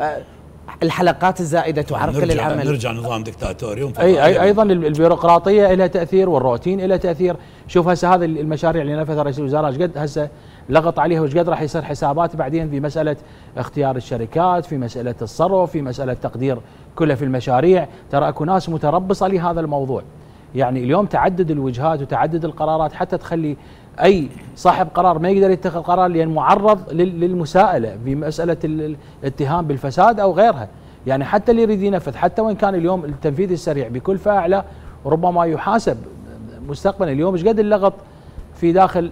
الحلقات الزائده تعرقل العمل، نرجع نظام دكتاتوري. ايضا البيروقراطيه لها تاثير، والروتين لها تاثير. شوف هسه هذه المشاريع اللي نفذها رئيس الوزراء ايش قد هسه لغط عليها، وايش قد راح يصير حسابات بعدين في مساله اختيار الشركات، في مساله الصرف، في مساله تقدير كلها في المشاريع. ترى اكو ناس متربصه لهذا الموضوع. يعني اليوم تعدد الوجهات وتعدد القرارات حتى تخلي اي صاحب قرار ما يقدر يتخذ قرار، لان معرض للمساءله في مساله الاتهام بالفساد او غيرها. يعني حتى اللي يريد ينفذ، حتى وان كان اليوم التنفيذ السريع بكلفه اعلى، ربما يحاسب مستقبلا. اليوم ايش قد اللغط في داخل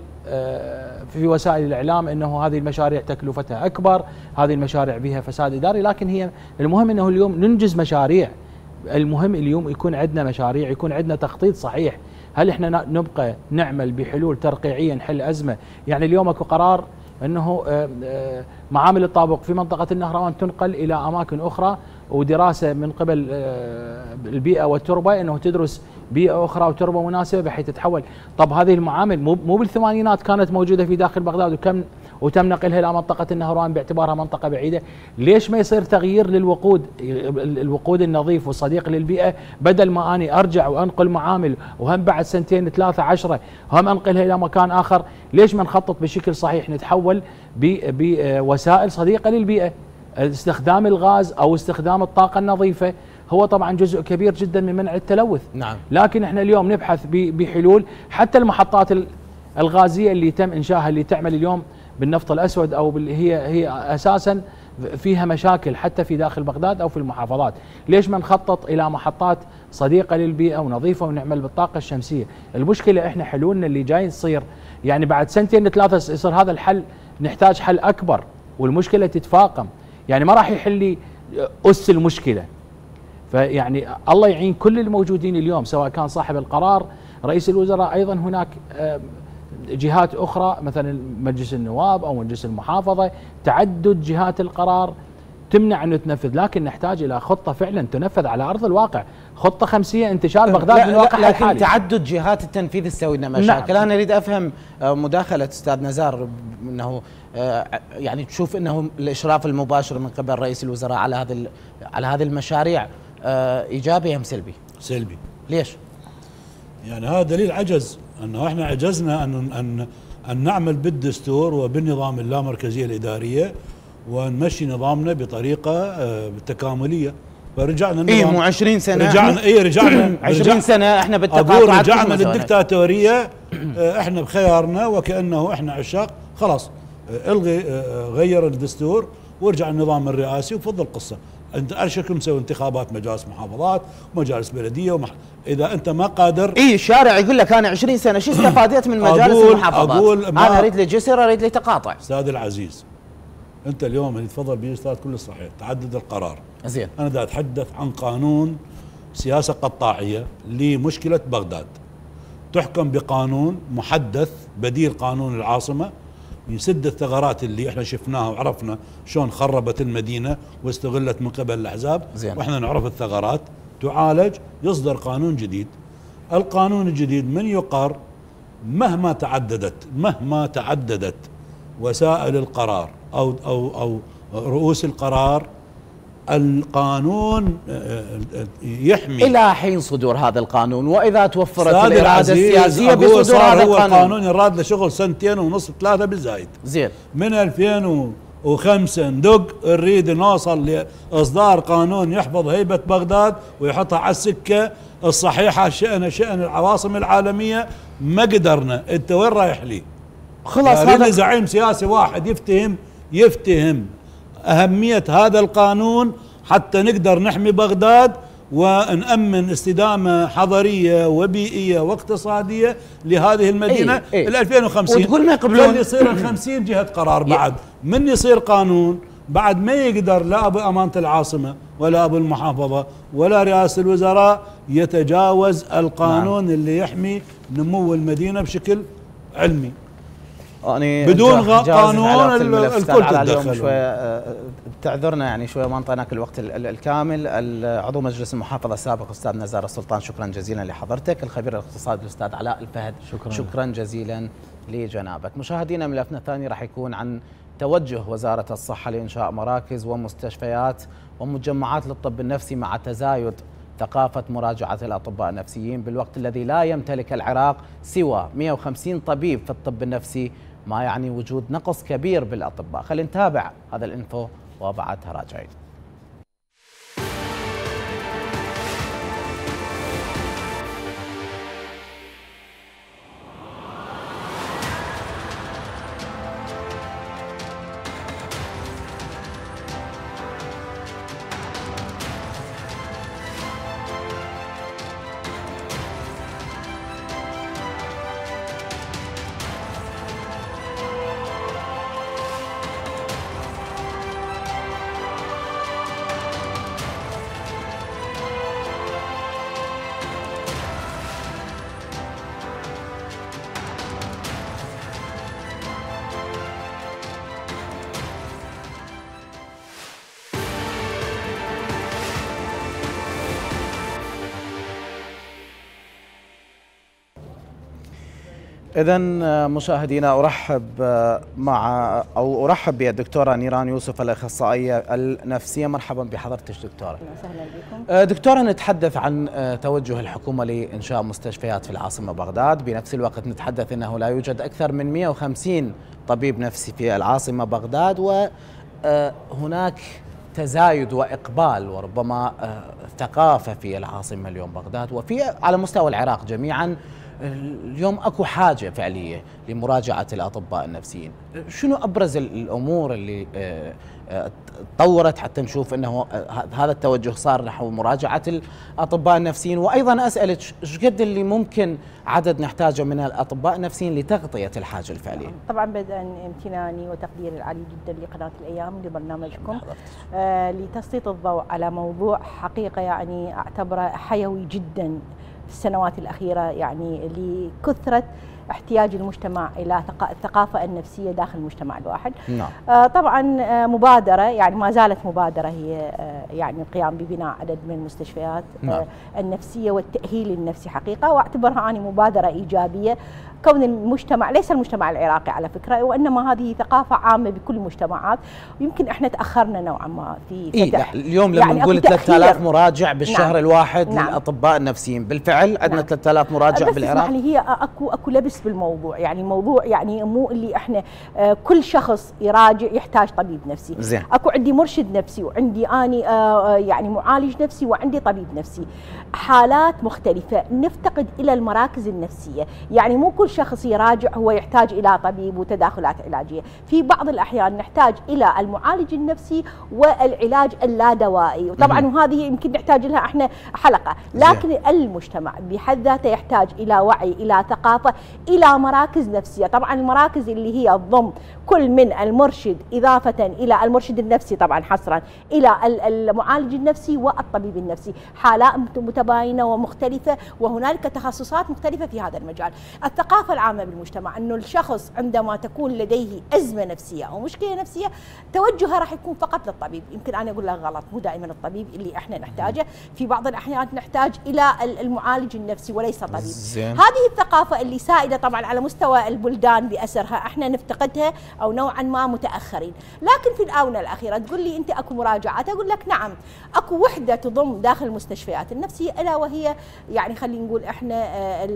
في وسائل الاعلام انه هذه المشاريع تكلفتها اكبر، هذه المشاريع فيها فساد اداري، لكن هي المهم انه اليوم ننجز مشاريع. المهم اليوم يكون عندنا مشاريع، يكون عندنا تخطيط صحيح. هل احنا نبقى نعمل بحلول ترقيعيه نحل ازمه؟ يعني اليوم اكو قرار انه معامل الطابق في منطقه النهروان تنقل الى اماكن اخرى، ودراسه من قبل البيئه والتربه انه تدرس بيئه اخرى وتربه مناسبه بحيث تتحول. طب هذه المعامل مو بالثمانينات كانت موجوده في داخل بغداد وتم نقلها الى منطقه النهروان باعتبارها منطقه بعيده؟ ليش ما يصير تغيير الوقود النظيف والصديق للبيئه، بدل ما اني ارجع وانقل معامل وهم بعد 2 3 10 هم انقلها الى مكان اخر؟ ليش ما نخطط بشكل صحيح نتحول بوسائل صديقه للبيئه؟ استخدام الغاز او استخدام الطاقه النظيفه هو طبعا جزء كبير جدا من منع التلوث. نعم. لكن احنا اليوم نبحث بحلول. حتى المحطات الغازيه اللي تم انشائها اللي تعمل اليوم بالنفط الاسود او هي اساسا فيها مشاكل حتى في داخل بغداد او في المحافظات. ليش ما نخطط الى محطات صديقه للبيئه ونظيفه ونعمل بالطاقه الشمسيه؟ المشكله احنا حلولنا اللي جاي تصير يعني بعد 2 3 يصير هذا الحل، نحتاج حل اكبر والمشكله تتفاقم. يعني ما راح يحل لي اس المشكله. فيعني الله يعين كل الموجودين اليوم سواء كان صاحب القرار رئيس الوزراء، ايضا هناك جهات اخرى مثلا مجلس النواب او مجلس المحافظه، تعدد جهات القرار تمنع انه تنفذ، لكن نحتاج الى خطه فعلا تنفذ على ارض الواقع، خطه خمسيه انتشار بغداد بالواقع لكن الحالي. تعدد جهات التنفيذ تسوي لنا مشاكل. انا اريد افهم مداخله استاذ نزار، انه يعني تشوف انه الاشراف المباشر من قبل رئيس الوزراء على هذه المشاريع ايجابي ام سلبي؟ سلبي. ليش؟ يعني هذا دليل عجز، انه احنا عجزنا ان نعمل بالدستور وبالنظام اللامركزيه الاداريه ونمشي نظامنا بطريقه تكامليه، فرجعنا النظام مو 20 سنه رجعنا 20 سنه احنا بالتقاطع رجعنا للدكتاتوريه. احنا بخيارنا وكانه احنا عشاق، خلاص غير الدستور ورجع النظام الرئاسي وفضل القصه. انت ارشكم تسوي انتخابات مجالس محافظات ومجالس بلديه اذا انت ما قادر. الشارع يقول لك انا 20 سنه شو استفادت من مجالس المحافظات؟ انا اريد لي جسر، اريد لي تقاطع. استاذ العزيز، انت اليوم اللي تفضل به استاذ كل صحيح تعدد القرار. زين، انا دا اتحدث عن قانون سياسه قطاعيه لمشكله بغداد، تحكم بقانون محدث بديل قانون العاصمه يسد الثغرات اللي احنا شفناها وعرفنا شلون خربت المدينه واستغلت من قبل الاحزاب، واحنا نعرف الثغرات تعالج. يصدر قانون جديد، القانون الجديد من يقر مهما تعددت وسائل القرار او رؤوس القرار، القانون يحمي الى حين صدور هذا القانون، واذا توفرت الاراده السياسيه بصدور هذا القانون. هو القانون يراد له شغل 2.5 3 بالزايد. زين، من 2005 ندق نريد نوصل لاصدار قانون يحفظ هيبه بغداد ويحطها على السكه الصحيحه شان العواصم العالميه، ما قدرنا. انت وين رايح لي؟ خلاص هذا زعيم سياسي واحد يفتهم أهمية هذا القانون حتى نقدر نحمي بغداد ونأمن استدامة حضرية وبيئية واقتصادية لهذه المدينة. ال 2050 وتقول ما يقبلون، خلي يصير 50 جهة قرار بعد من يصير قانون، بعد ما يقدر لا أبو أمانة العاصمة ولا أبو المحافظة ولا رئاسة الوزراء يتجاوز القانون اللي يحمي نمو المدينة بشكل علمي. بدون قانون الكل تدخل. شويه تعذرنا يعني شويه ما انطيناك الوقت الكامل. عضو مجلس المحافظه السابق استاذ نزار السلطان، شكرا جزيلا لحضرتك. الخبير الاقتصادي الاستاذ علاء الفهد، شكرا جزيلا لجنابك. مشاهدينا، ملفنا الثاني راح يكون عن توجه وزاره الصحه لانشاء مراكز ومستشفيات ومجمعات للطب النفسي مع تزايد ثقافة مراجعة الأطباء النفسيين، بالوقت الذي لا يمتلك العراق سوى 150 طبيب في الطب النفسي، ما يعني وجود نقص كبير بالأطباء. خلينا نتابع هذا الانفو وبعدها راجعين. إذا مشاهدينا، أرحب بالدكتورة نيران يوسف الأخصائية النفسية. مرحبا بحضرتك دكتورة. أهلا بكم. دكتورة، نتحدث عن توجه الحكومة لإنشاء مستشفيات في العاصمة بغداد، بنفس الوقت نتحدث أنه لا يوجد أكثر من 150 طبيب نفسي في العاصمة بغداد، وهناك تزايد وإقبال وربما ثقافة في العاصمة اليوم بغداد وفي على مستوى العراق جميعا. اليوم اكو حاجه فعليه لمراجعه الاطباء النفسيين. شنو ابرز الامور اللي تطورت حتى نشوف انه هذا التوجه صار نحو مراجعه الاطباء النفسيين؟ وايضا اسالك ايش قد اللي ممكن عدد نحتاجه من الاطباء النفسيين لتغطيه الحاجه الفعليه؟ طبعا بدءا امتناني وتقديري العالي جدا لقناه الايام لبرنامجكم لتسليط الضوء على موضوع حقيقه يعني اعتبره حيوي جدا في السنوات الأخيرة، يعني لكثرة احتياج المجتمع إلى الثقافة النفسية داخل المجتمع الواحد. نعم. طبعا مبادرة يعني ما زالت مبادرة هي يعني القيام ببناء عدد من المستشفيات نعم. النفسية والتأهيل النفسي حقيقة، واعتبرها أنا مبادرة إيجابية. كون المجتمع ليس المجتمع العراقي على فكرة، وإنما هذه ثقافة عامة بكل المجتمعات، ويمكن إحنا تأخرنا نوعا ما في فتح. اليوم لما يعني نقول 3000 مراجع بالشهر نعم. الواحد نعم. للأطباء النفسيين، بالفعل عندنا نعم. 3000 مراجع بس بالعراق. اسمح لي، هي اكو لبس بالموضوع، يعني الموضوع يعني مو اللي احنا كل شخص يراجع يحتاج طبيب نفسي. زين. اكو عندي مرشد نفسي، وعندي اني يعني معالج نفسي، وعندي طبيب نفسي. حالات مختلفة، نفتقد الى المراكز النفسية، يعني مو كل شخص يراجع هو يحتاج الى طبيب وتداخلات علاجية، في بعض الاحيان نحتاج الى المعالج النفسي والعلاج اللادوائي، وطبعا وهذه يمكن نحتاج لها احنا حلقة، لكن زين. المجتمع بحد ذاته يحتاج الى وعي، الى ثقافة، الى مراكز نفسية. طبعا المراكز اللي هي تضم كل من المرشد اضافة الى المرشد النفسي طبعا حصرا الى المعالج النفسي والطبيب النفسي، حالات متباينة ومختلفة، وهنالك تخصصات مختلفة في هذا المجال. الثقافة العامة بالمجتمع انه الشخص عندما تكون لديه ازمة نفسية او مشكلة نفسية توجهه راح يكون فقط للطبيب. يمكن انا اقول لك غلط، مو دائما الطبيب اللي احنا نحتاجه، في بعض الاحيان نحتاج الى المعالج النفسي وليس طبيب. زين. هذه الثقافة اللي سائدة طبعا على مستوى البلدان بأسرها، احنا نفتقدها او نوعا ما متأخرين. لكن في الآونة الأخيرة تقول لي انت اكو مراجعات، اقول لك نعم، اكو وحدة تضم داخل المستشفيات النفسية الا وهي يعني خلينا نقول احنا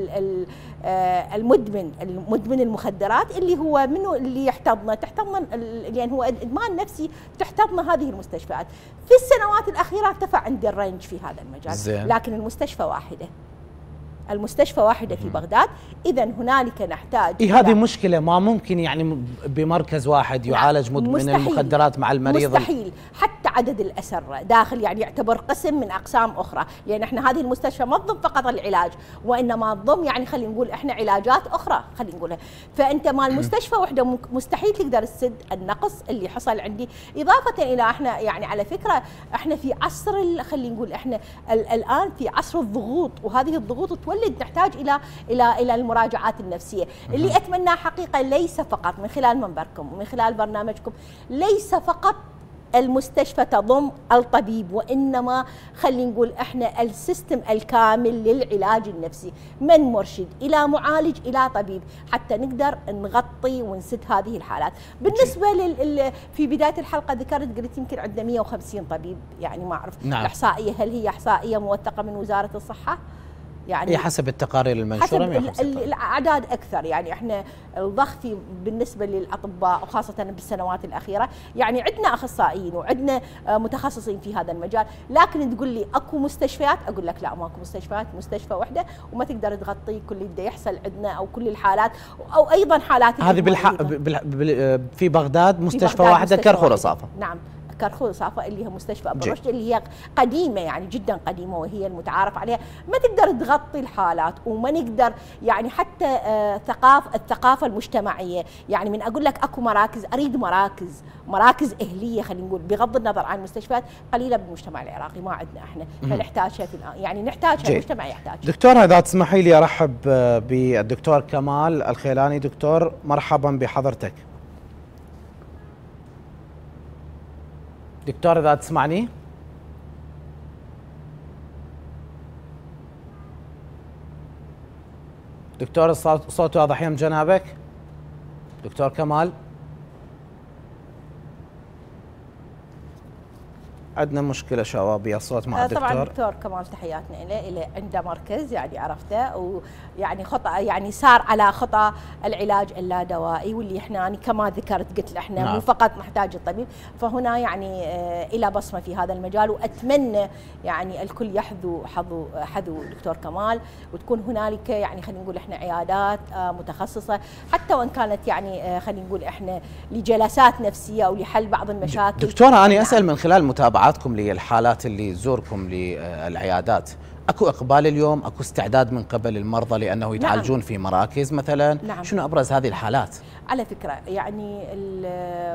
المدمن المخدرات، اللي هو منه اللي تحتضن يعني هو ادمان نفسي، تحتضن هذه المستشفيات. في السنوات الأخيرة ارتفع عندي الرينج في هذا المجال. زين. لكن المستشفى واحدة في بغداد، إذا هنالك نحتاج هذه مشكلة ما ممكن يعني بمركز واحد يعالج مدمن المخدرات مع المريض. مستحيل، حتى عدد الأسر داخل يعني يعتبر قسم من أقسام أخرى، لأن احنا هذه المستشفى ما تضم فقط العلاج، وإنما تضم يعني خلينا نقول احنا علاجات أخرى خلينا نقولها. فأنت مال مستشفى وحده مستحيل تقدر تسد النقص اللي حصل عندي. إضافة إلى احنا يعني على فكرة احنا في عصر خلينا نقول احنا الآن في عصر الضغوط، وهذه الضغوط نحتاج الى المراجعات النفسيه اللي اتمنى حقيقه ليس فقط من خلال منبركم ومن خلال برنامجكم، ليس فقط المستشفى تضم الطبيب، وانما خلينا نقول احنا السيستم الكامل للعلاج النفسي، من مرشد الى معالج الى طبيب، حتى نقدر نغطي ونسد هذه الحالات. بالنسبه في بدايه الحلقه ذكرت قلت يمكن عندنا 150 طبيب، يعني ما اعرف الاحصائيه هل هي احصائيه موثقه من وزاره الصحه؟ يعني حسب التقارير المنشوره الاعداد اكثر، يعني احنا الضخ في بالنسبه للاطباء وخاصه بالسنوات الاخيره، يعني عندنا اخصائيين وعندنا متخصصين في هذا المجال، لكن تقول لي اكو مستشفيات، اقول لك لا ماكو مستشفيات، مستشفى واحده وما تقدر تغطي كل اللي يحصل عندنا او كل الحالات، او ايضا حالات هذه في بغداد مستشفى واحده كرخو رصافه. نعم كرخو رصافة اللي هي مستشفى أبو رشد اللي هي قديمة، يعني جدا قديمة وهي المتعارف عليها، ما تقدر تغطي الحالات، وما نقدر يعني حتى الثقافة المجتمعية، يعني من أقول لك أكو مراكز، أريد مراكز أهلية خلينا نقول، بغض النظر عن المستشفيات قليلة بالمجتمع العراقي ما عندنا احنا، فنحتاجها يعني نحتاجها، المجتمع يحتاج. دكتورة إذا تسمحي لي أرحب بالدكتور كمال الخيلاني. دكتور مرحبا بحضرتك. دكتور إذا تسمعني؟ دكتور الصوت واضح يم جنابك؟ دكتور كمال؟ عندنا مشكلة شبابية الصوت مع الدكتور. طبعا دكتور كمال تحياتنا إليه، عنده مركز يعني عرفته، ويعني خطأ يعني سار على خطأ العلاج اللادوائي، واللي احنا كما ذكرت قلت احنا نعم. مو فقط نحتاج الطبيب، فهنا يعني إلى بصمة في هذا المجال، وأتمنى يعني الكل حذو دكتور كمال، وتكون هنالك يعني خلينا نقول احنا عيادات متخصصة، حتى وإن كانت يعني خلينا نقول احنا لجلسات نفسية أو لحل بعض المشاكل. دكتورة أنا أسأل من خلال متابعة للحالات اللي تزوركم للعيادات، اكو اقبال اليوم، اكو استعداد من قبل المرضى لانه يتعالجون نعم. في مراكز مثلا؟ نعم. شنو ابرز هذه الحالات؟ على فكره يعني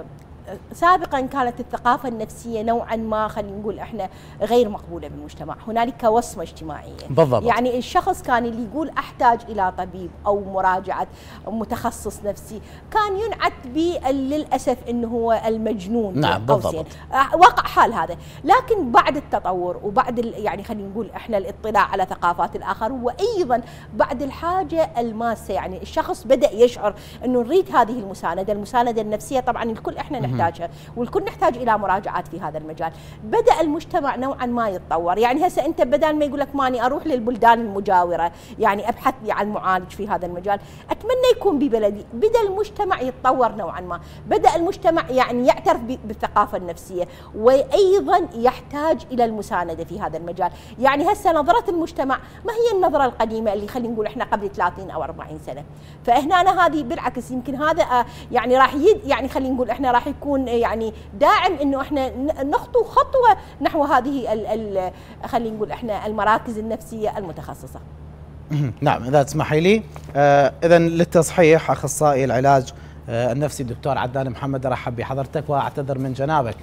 سابقا كانت الثقافة النفسية نوعا ما خلينا نقول احنا غير مقبولة بالمجتمع، هنالك وصمة اجتماعية بالضبط. يعني الشخص كان اللي يقول احتاج الى طبيب او مراجعة متخصص نفسي كان ينعت به للاسف انه هو المجنون. نعم بالضبط. واقع حال هذا، لكن بعد التطور وبعد يعني خلينا نقول احنا الاطلاع على ثقافات الاخر، وايضا بعد الحاجة الماسة، يعني الشخص بدأ يشعر انه نريد هذه المساندة النفسية، طبعا الكل احنا نحتاجها والكل نحتاج الى مراجعات في هذا المجال. بدأ المجتمع نوعا ما يتطور، يعني هسه انت بدل ما يقول لك ماني اروح للبلدان المجاورة يعني ابحث لي عن معالج في هذا المجال، اتمنى يكون ببلدي. بدأ المجتمع يتطور نوعا ما، بدأ المجتمع يعني يعترف بالثقافة النفسية وايضا يحتاج الى المساندة في هذا المجال. يعني هسه نظرة المجتمع ما هي النظرة القديمة اللي خلينا نقول احنا قبل 30 او 40 سنة، فهنا هذه بالعكس يمكن هذا يعني راح يعني خلينا نقول احنا راح يكون يعني داعم انه احنا نخطو خطوة نحو هذه خلينا نقول احنا المراكز النفسية المتخصصة. نعم اذا تسمحي لي، اذا للتصحيح اخصائي العلاج النفسي الدكتور عدنان محمد ارحب بحضرتك واعتذر من جنابك.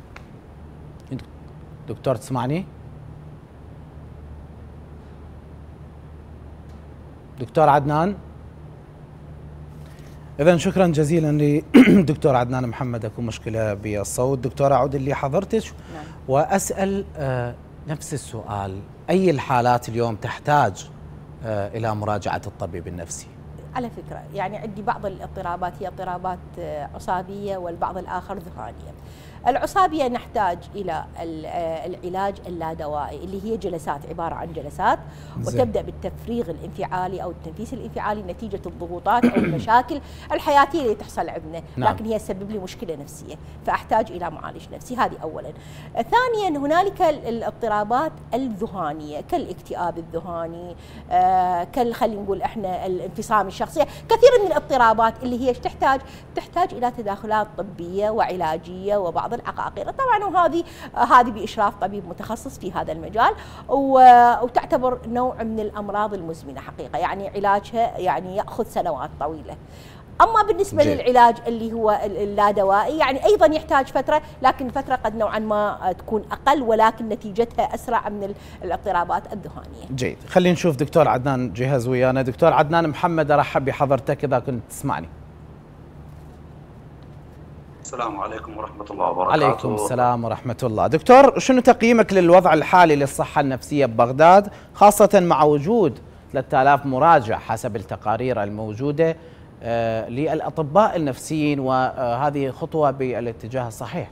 دكتور تسمعني؟ دكتور عدنان؟ إذا شكرا جزيلا لدكتور عدنان محمد. اكو مشكلة بالصوت. دكتورة أعود اللي حضرتك وأسأل نفس السؤال، أي الحالات اليوم تحتاج إلى مراجعة الطبيب النفسي؟ على فكرة يعني عندي بعض الاضطرابات هي اضطرابات عصابية والبعض الآخر ذهانية. العصابية نحتاج إلى العلاج اللادوائي اللي هي جلسات، عبارة عن جلسات وتبدأ بالتفريغ الانفعالي أو التنفيس الانفعالي نتيجة الضغوطات أو المشاكل الحياتية اللي تحصل عندنا، لكن هي تسبب لي مشكلة نفسية فأحتاج إلى معالج نفسي. هذه أولا. ثانيا هنالك الاضطرابات الذهانية كالاكتئاب الذهاني، خلينا نقول احنا الانفصام الشخصية، كثير من الاضطرابات اللي هي تحتاج إلى تداخلات طبية وعلاجية وبعض العقاقير طبعا، وهذه بإشراف طبيب متخصص في هذا المجال، وتعتبر نوع من الأمراض المزمنة حقيقة، يعني علاجها يعني يأخذ سنوات طويلة. أما بالنسبة للعلاج اللي هو اللادوائي يعني أيضا يحتاج فترة، لكن الفترة قد نوعا ما تكون أقل ولكن نتيجتها أسرع من الاضطرابات الذهانية. جيد، خلينا نشوف دكتور عدنان جهز ويانا. دكتور عدنان محمد أرحب بحضرتك إذا كنت تسمعني. السلام عليكم ورحمة الله وبركاته. عليكم السلام ورحمة الله. دكتور، شنو تقييمك للوضع الحالي للصحة النفسية ببغداد، خاصة مع وجود 3000 مراجع حسب التقارير الموجودة للأطباء النفسيين، وهذه خطوة بالاتجاه الصحيح؟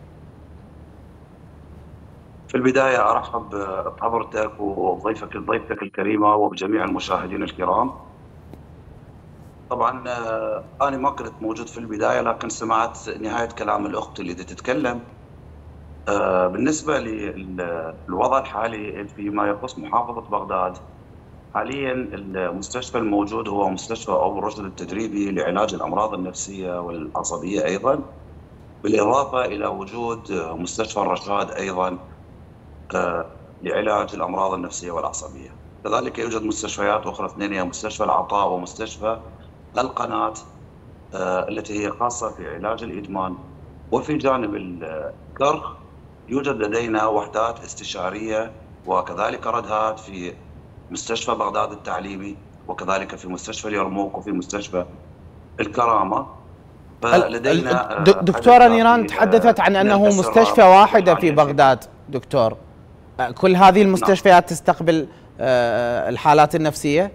في البداية أرحب بحضرتك وضيفتك الكريمة وبجميع المشاهدين الكرام. طبعا أنا ما كنت موجود في البداية لكن سمعت نهاية كلام الأخت اللي تتكلم. بالنسبة للوضع الحالي فيما يخص محافظة بغداد، حاليا المستشفى الموجود هو مستشفى أبو الرشد التدريبي لعلاج الأمراض النفسية والعصبية أيضا، بالإضافة إلى وجود مستشفى الرشاد أيضا لعلاج الأمراض النفسية والعصبية. كذلك يوجد مستشفيات أخرى اثنين، هي مستشفى العطاء ومستشفى القناة التي هي خاصة في علاج الإدمان. وفي جانب الكرخ يوجد لدينا وحدات استشارية وكذلك ردهات في مستشفى بغداد التعليمي، وكذلك في مستشفى اليرموك وفي مستشفى الكرامة. فلدينا دكتورة نيران تحدثت عن أنه مستشفى واحدة في بغداد. دكتور، كل هذه المستشفيات تستقبل الحالات النفسية؟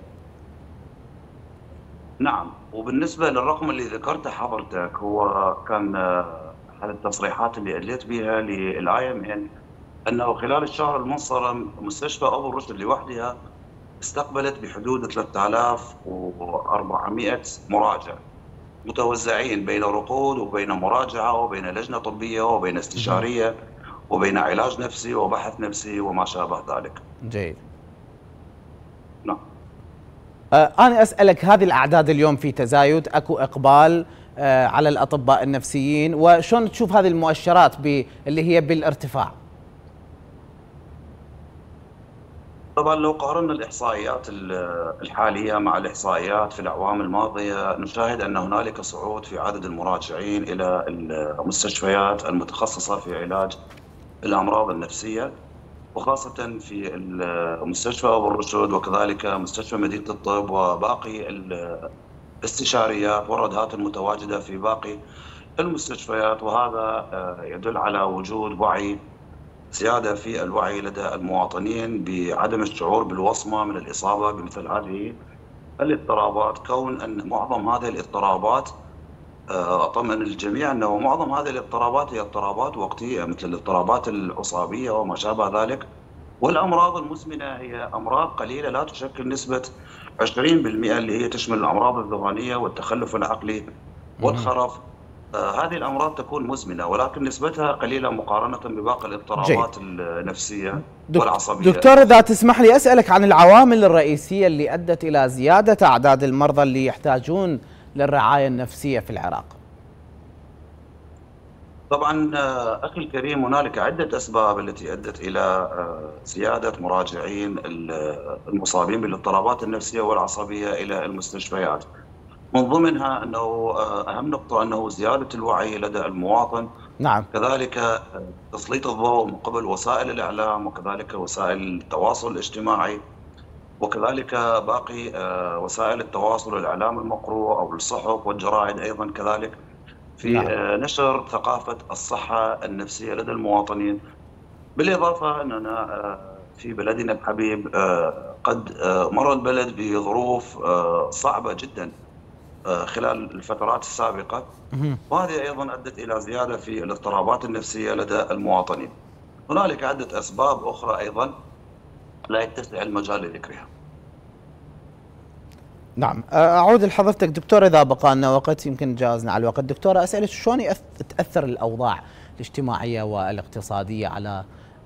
نعم، وبالنسبة للرقم اللي ذكرته حضرتك هو كان أحد التصريحات اللي أدليت بها للIMN أنه خلال الشهر المنصرم مستشفى أبو الرشد لوحدها استقبلت بحدود 3400 مراجع متوزعين بين رقود وبين مراجعة وبين لجنة طبية وبين استشارية وبين علاج نفسي وبحث نفسي وما شابه ذلك. جيد. نعم. أنا أسألك، هذه الأعداد اليوم في تزايد، أكو إقبال على الأطباء النفسيين، وشون تشوف هذه المؤشرات اللي هي بالارتفاع؟ طبعا لو قارنا الإحصائيات الحالية مع الإحصائيات في الأعوام الماضية نشاهد أن هنالك صعود في عدد المراجعين إلى المستشفيات المتخصصة في علاج الأمراض النفسية، وخاصة في مستشفى أبو الرشد وكذلك مستشفى مدينة الطب وباقي الاستشاريات والردهات المتواجدة في باقي المستشفيات. وهذا يدل على وجود وعي، زيادة في الوعي لدى المواطنين بعدم الشعور بالوصمة من الإصابة بمثل هذه الاضطرابات، كون أن معظم هذه الاضطرابات أطمئن الجميع أنه معظم هذه الاضطرابات هي اضطرابات وقتية مثل الاضطرابات العصابية وما شابه ذلك، والأمراض المزمنة هي أمراض قليلة لا تشكل نسبة 20% اللي هي تشمل الأمراض الذهانية والتخلف العقلي والخرف. هذه الأمراض تكون مزمنة ولكن نسبتها قليلة مقارنة بباقي الاضطرابات النفسية والعصبية. دكتور إذا تسمح لي أسألك عن العوامل الرئيسية اللي أدت إلى زيادة أعداد المرضى اللي يحتاجون للرعاية النفسية في العراق. طبعا أخي الكريم، هنالك عدة أسباب التي أدت إلى زيادة مراجعين المصابين بالاضطرابات النفسية والعصبية إلى المستشفيات. من ضمنها أنه أهم نقطة أنه زيادة الوعي لدى المواطن. نعم. كذلك تسليط الضوء من قبل وسائل الإعلام وكذلك وسائل التواصل الاجتماعي وكذلك باقي وسائل التواصل، الإعلام المقروء أو الصحف والجرائد أيضا كذلك، في نشر ثقافة الصحة النفسية لدى المواطنين. بالإضافة أننا في بلدنا الحبيب قد مر البلد بظروف صعبة جدا خلال الفترات السابقة، وهذه أيضا أدت إلى زيادة في الاضطرابات النفسية لدى المواطنين. هنالك عدة أسباب أخرى أيضا لا يتسع المجال لذكرها. نعم، أعود لحضرتك دكتور إذا بقى لنا وقت، يمكن جازنا على الوقت. دكتورة أسألك شلون تأثر الأوضاع الاجتماعية والاقتصادية على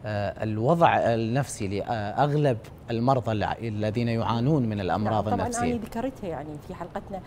الوضع النفسي لأغلب المرضى الذين يعانون من الأمراض النفسية؟ طبعا أنا ذكرتها يعني في حلقتنا،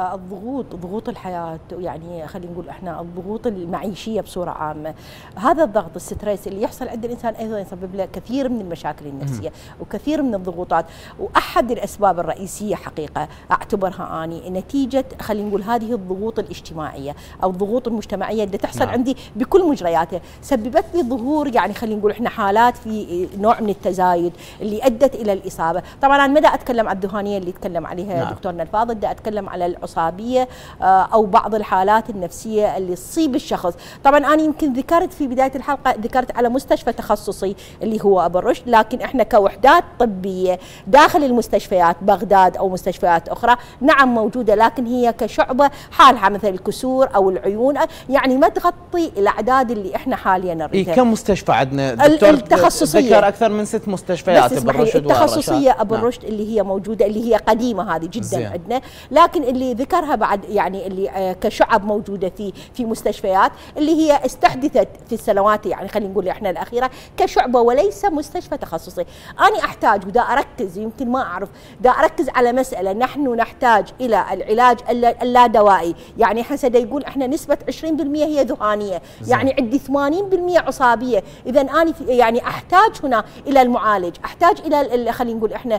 ضغوط الحياة، يعني خلينا نقول احنا الضغوط المعيشية بصورة عامة. هذا الضغط الستريس اللي يحصل عند الإنسان أيضا يسبب له كثير من المشاكل النفسية وكثير من الضغوطات، وأحد الأسباب الرئيسية حقيقة أعتبرها أني نتيجة خلينا نقول هذه الضغوط الاجتماعية أو الضغوط المجتمعية اللي تحصل عندي بكل مجرياتها، سببت لي ظهور يعني خلينا نقول احنا حالات في نوع من التزايد اللي أدت إلى الإصابة. طبعا أنا ما دا أتكلم عن الذهانية اللي تكلم عليها دكتورنا الفاضل، دا أتكلم على العصابية أو بعض الحالات النفسية اللي تصيب الشخص. طبعا أنا يمكن ذكرت في بداية الحلقة، ذكرت على مستشفى تخصصي اللي هو أبو الرشد، لكن احنا كوحدات طبية داخل المستشفيات بغداد أو مستشفيات أخرى نعم موجودة، لكن هي كشعبة حالها مثل الكسور أو العيون، يعني ما تغطي الأعداد اللي احنا حاليا نريدها. كم مستشفى عندنا دكتور؟ التخصصية ذكر أكثر من 6 مستشفيات أبو الرشد التخصصية أبو الرشد اللي هي موجودة، اللي هي قديمة هذه جدا عندنا، لكن اللي ذكرها بعد يعني اللي كشعب موجودة في مستشفيات اللي هي استحدثت في السنوات يعني خلينا نقول احنا الأخيرة كشعبة وليس مستشفى تخصصي. أنا أحتاج ودا أركز، يمكن ما أعرف، دا أركز على مسألة، نحن نحتاج إلى العلاج اللا دوائي، يعني حسب يقول احنا نسبة 20% هي ذهانية، يعني عندي 80% عصابية، إذا أنا يعني أحتاج هنا إلى المعالج، أحتاج إلى خلينا نقول احنا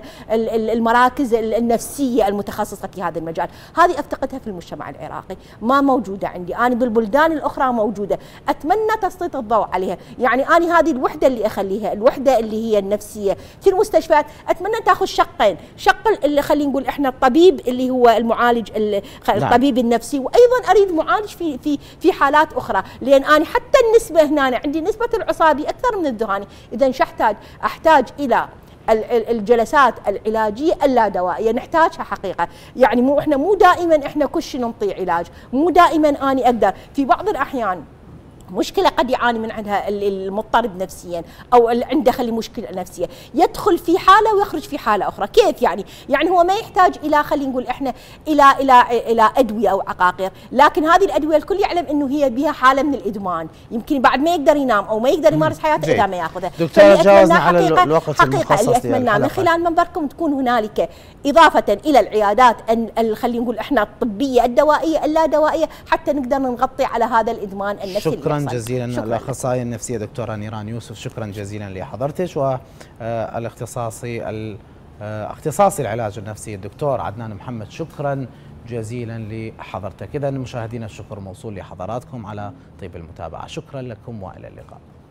المراكز النفسية المتخصصة في هذا المجال. هذه أفتقدها في المجتمع العراقي، ما موجودة عندي، أنا بالبلدان الأخرى موجودة، أتمنى تسليط الضوء عليها. يعني أنا هذه الوحدة اللي أخليها، الوحدة اللي هي النفسية في المستشفيات، أتمنى تأخذ شقين، شق اللي خلينا نقول احنا الطبيب اللي هو المعالج الطبيب النفسي، وأيضا أريد معالج في حالات أخرى، لأن أنا حتى النسبة هنا عندي نسبة العصابي أكثر من الذهاني، إذا أحتاج إلى الجلسات العلاجية اللا دوائية، نحتاجها حقيقة. يعني مو دائما احنا كل شيء نعطي علاج، مو دائما أنا أقدر، في بعض الأحيان مشكلة قد يعاني من عندها المضطرب نفسيا أو اللي عنده مشكلة نفسية، يدخل في حالة ويخرج في حالة أخرى. كيف يعني هو ما يحتاج إلى خلينا نقول إحنا إلى أدوية أو عقاقير، لكن هذه الأدوية الكل يعلم إنه هي بها حالة من الإدمان، يمكن بعد ما يقدر ينام أو ما يقدر يمارس حياته إذا ما ياخذها. دكتور جاوزنا على الوقت حقيقة اللي أتمنى من خلال منبركم تكون هنالك إضافة إلى العيادات خلينا نقول إحنا الطبية الدوائية اللا دوائية، حتى نقدر نغطي على هذا الإدمان النفسي. شكرا جزيلا الاخصائيه النفسيه دكتوره نيران يوسف، شكرا جزيلا لحضرتك، والاختصاصي اختصاصي العلاج النفسي الدكتور عدنان محمد، شكرا جزيلا لحضرتك. إذا مشاهدينا الشكر موصول لحضراتكم على طيب المتابعه، شكرا لكم والى اللقاء.